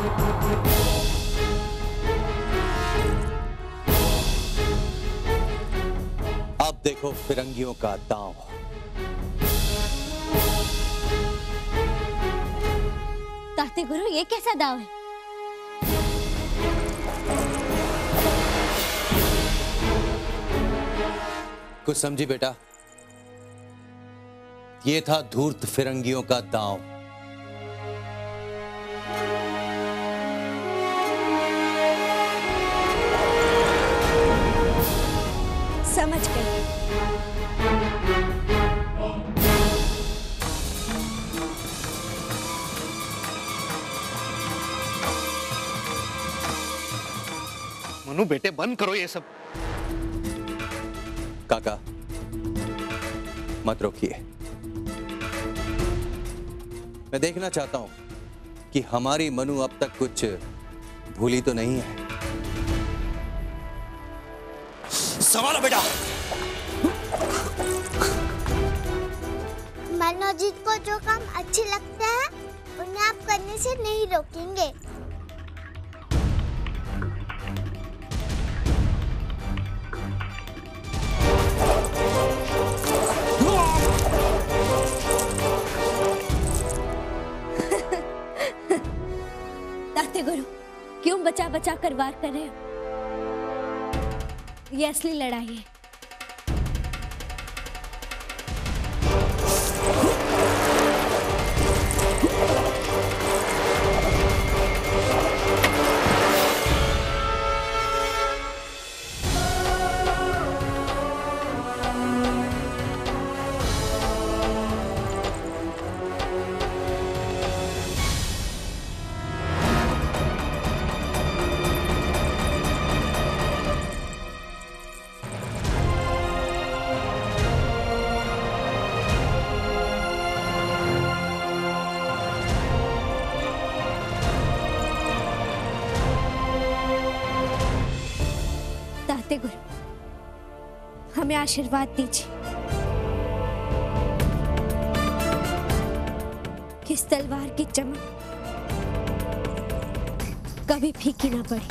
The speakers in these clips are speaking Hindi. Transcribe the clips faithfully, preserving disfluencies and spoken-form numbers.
अब देखो फिरंगियों का दांव। ताते गुरु, ये कैसा दांव है? कुछ समझी बेटा? ये था धूर्त फिरंगियों का दांव। समझ गई। मनु बेटे, बंद करो ये सब। काका मत रोकिए। मैं देखना चाहता हूं कि हमारी मनु अब तक कुछ भूली तो नहीं है। संभालो बेटा। मनोजीत को जो काम अच्छे लगते हैं उन्हें आप करने से नहीं रोकेंगे। ताते गुरु, क्यों बचा बचा कर वार कर रहे हो? ये असली लड़ाई है। ताते गुरु, हमें आशीर्वाद दीजिए कि इस तलवार की चमक कभी फीकी ना पड़े।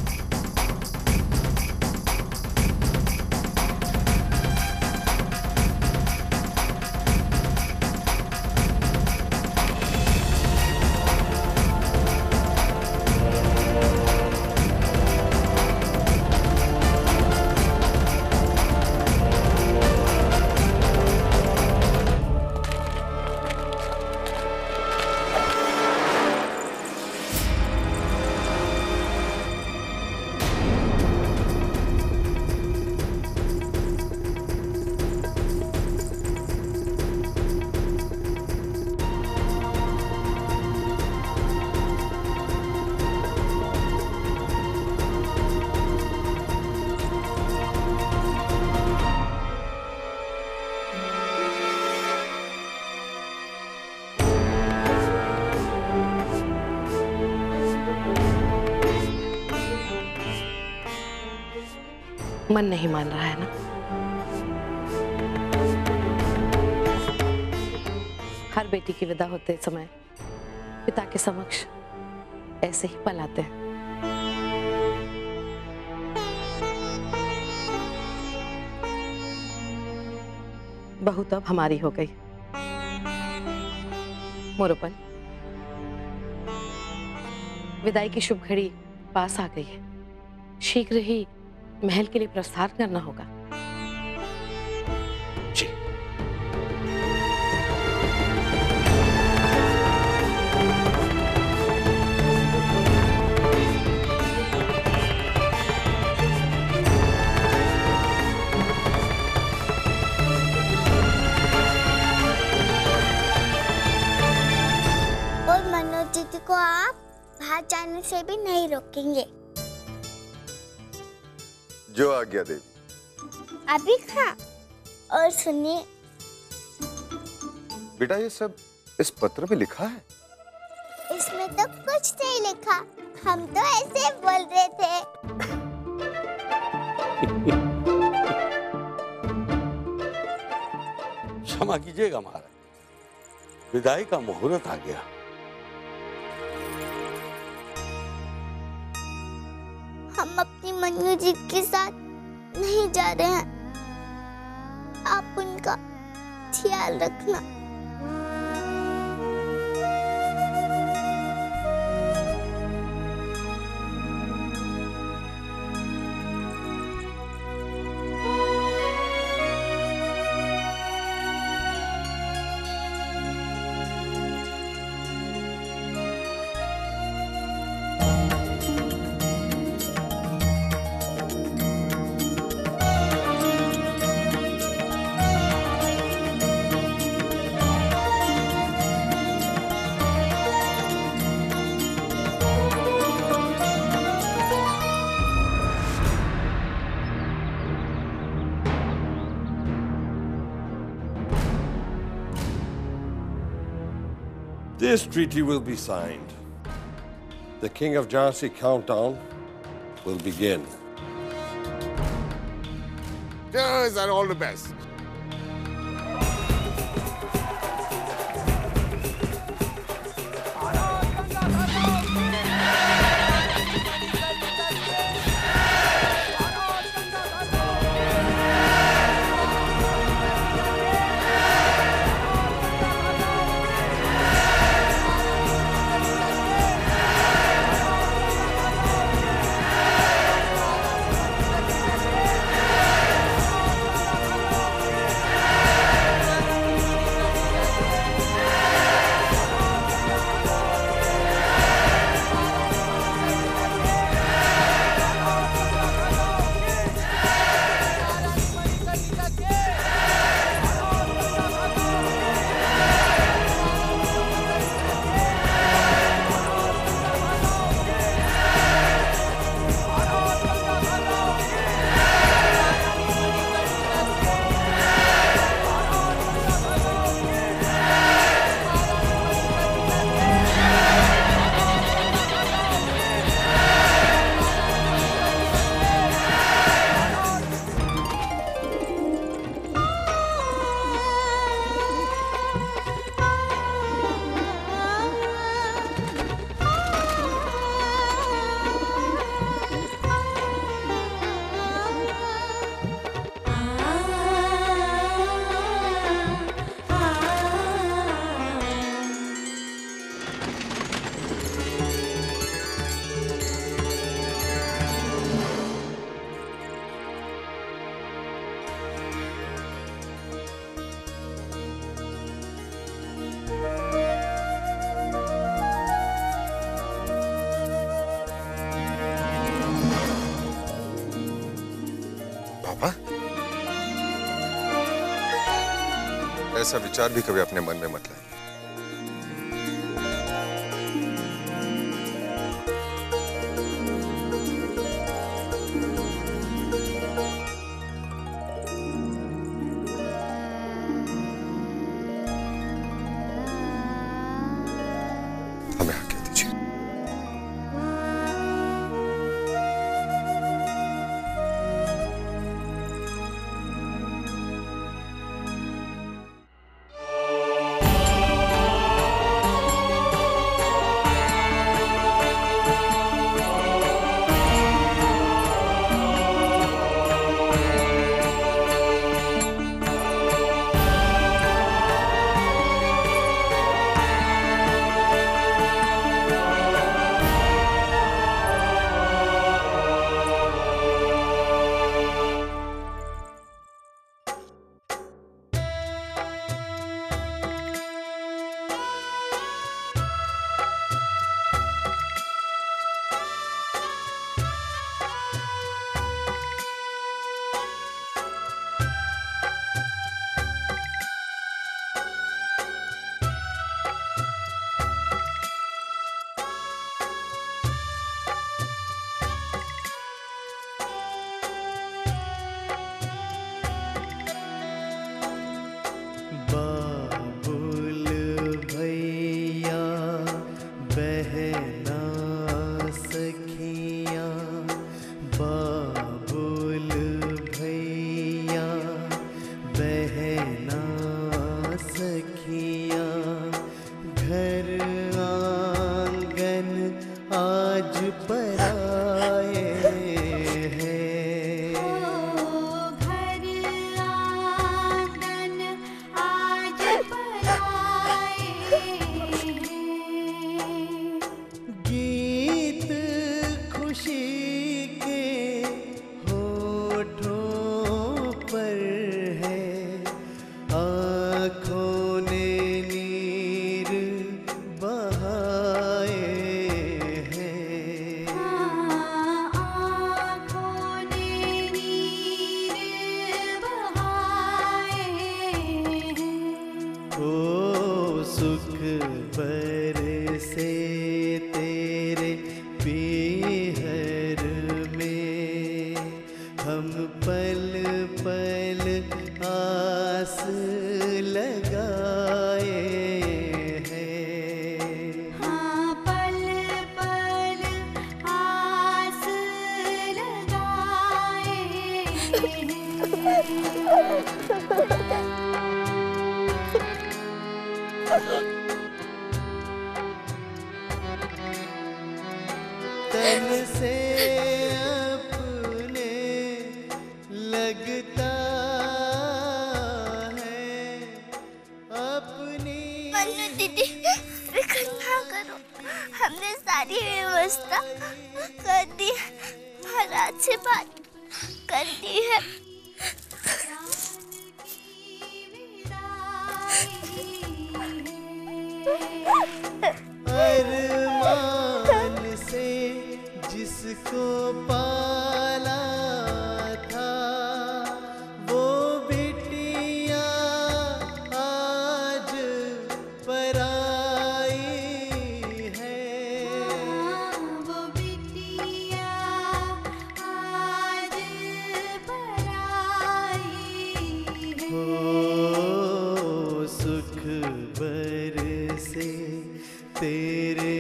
मन नहीं मान रहा है ना? हर बेटी की विदा होते समय पिता के समक्ष ऐसे ही पल आते हैं। बहू तो अब हमारी हो गई। मोरोपन, विदाई की शुभ घड़ी पास आ गई है। शीघ्र ही महल के लिए प्रस्थान करना होगा। जी। और मनोजीत को आप बाहर जाने से भी नहीं रोकेंगे। जो आज्ञा देवी। अभी खा और सुनिए। बेटा, ये सब इस पत्र में लिखा है? इसमें तो कुछ नहीं लिखा, हम तो ऐसे बोल रहे थे। क्षमा कीजिएगा महाराज, विदाई का मुहूर्त आ गया। हम अपनी मन्नू जी के साथ नहीं जा रहे हैं। आप उनका ख्याल रखना। This treaty will be signed. The King of Jhansi countdown will begin. Cheers and all the best. ऐसा विचार भी कभी अपने मन में मत लाइए। हमें आज्ञा दीजिए। आज पराए पल पल आस लगाए हैं। हाँ पल पल आस लगाए तन से अपने लगता है अपनी। मन्नू दीदी फिक्र ना करो, हमने सारी व्यवस्था कर दी, महाराज से बात कर दी है। अरमान से जिसको पाला था वो बिटिया आज पराई है। वो बिटिया आज पराई है। ओ सुख बरसे तेरे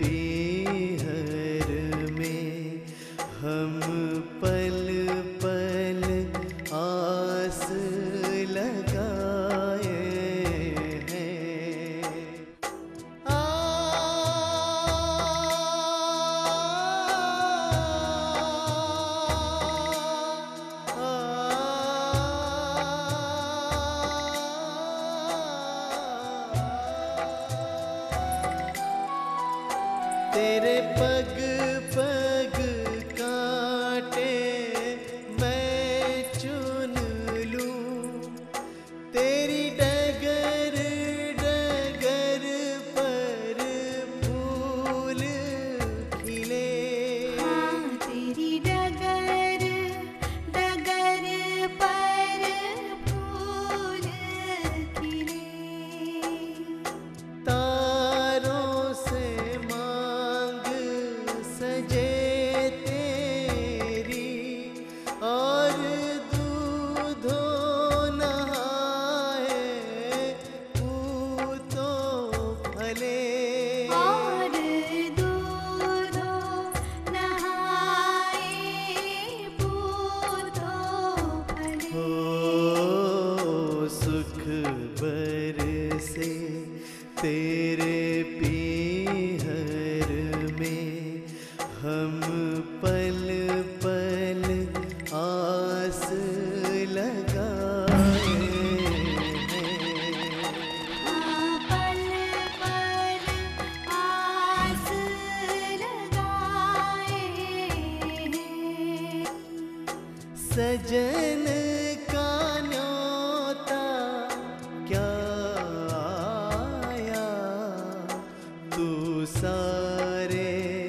पीहर में, हम पल पल आस लगाए हैं। आ, आ, तेरे पग पग कांटे मैं चुन लूं, तेरी डगर डगर पर फूल खिले। हाँ तेरी डगर डगर पर फूल खिले। तारों से मांग सजे तेरी, और दूधों नहाए पूतों फले। और दूधों नहाए पूतों फले। ओ सुख बरसे तेरे पीहर में, हम पल पल आस लगाए हैं। हाँ पल पल आस लगाए हैं। सजन का न्योता क्या आया, तू सारे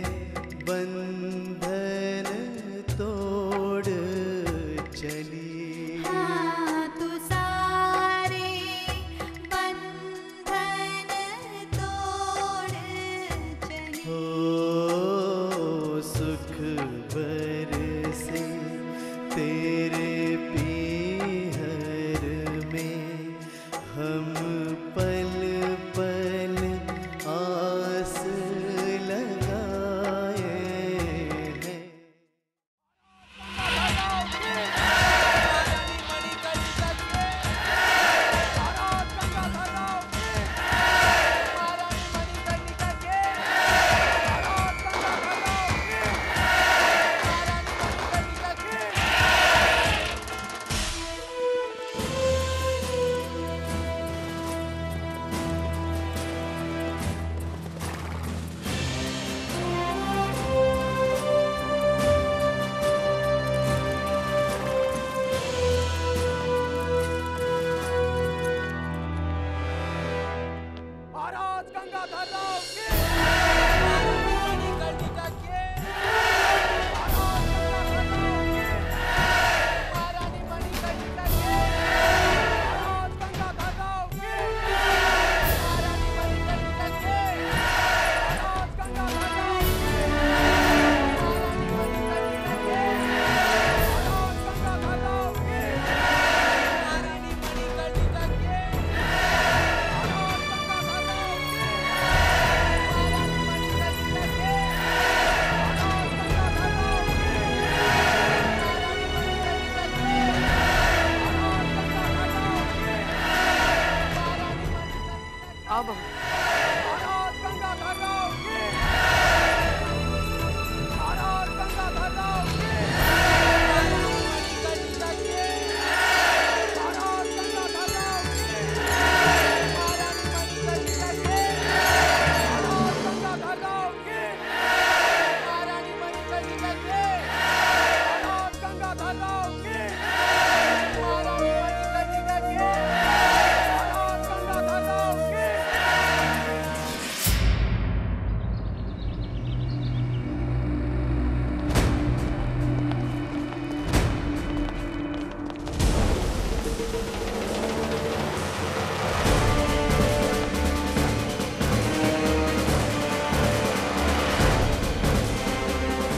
बंधन तोड़ चली। हाँ तू सारे बंधन तोड़ चली। ओ सुख बरसे तेरे पी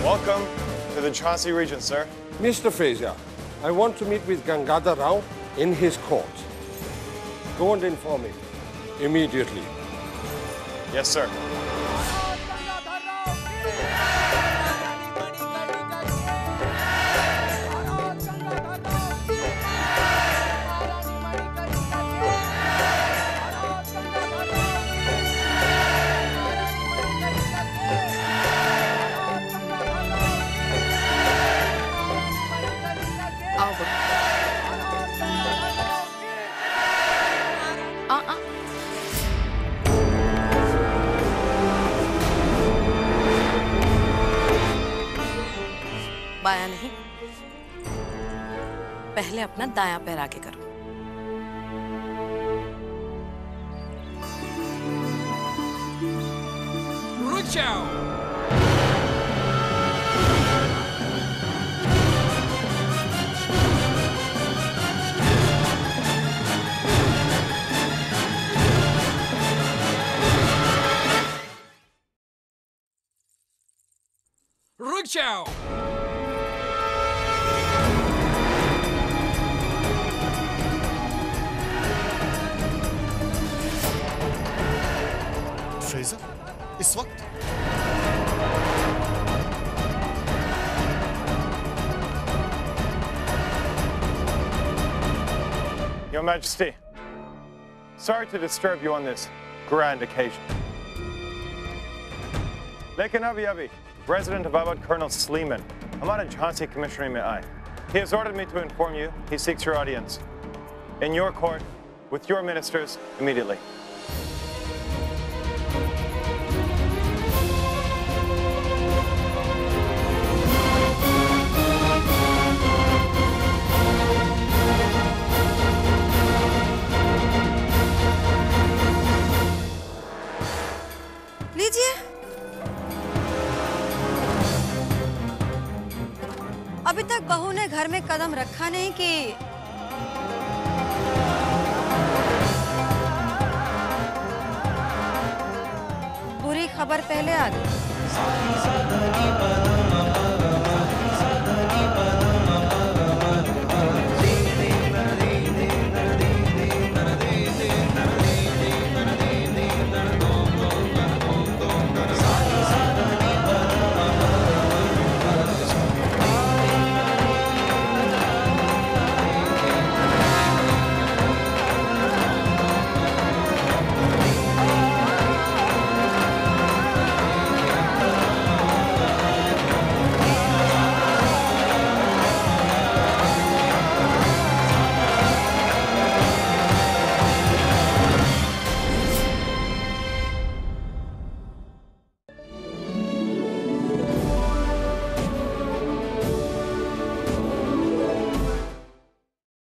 Welcome to the Jhansi region, sir. Mister Frazier, I want to meet with Gangadhar Rao in his court. Go and inform him immediately. Yes, sir. बायां नहीं, पहले अपना दायां पैर आगे करो। रुक जाओ। रुक जाओ। फ्रेजर, इस वक्त? Your Majesty, sorry to disturb you on this grand occasion. Lekin Abi Abi, resident of Awadh Colonel Sleeman, Hamada Jhansi Commissioner mein aaye. He has ordered me to inform you he seeks your audience in your court with your ministers immediately. लीजिए। अभी तक बहू ने घर में कदम रखा नहीं कि बुरी खबर पहले आ गई।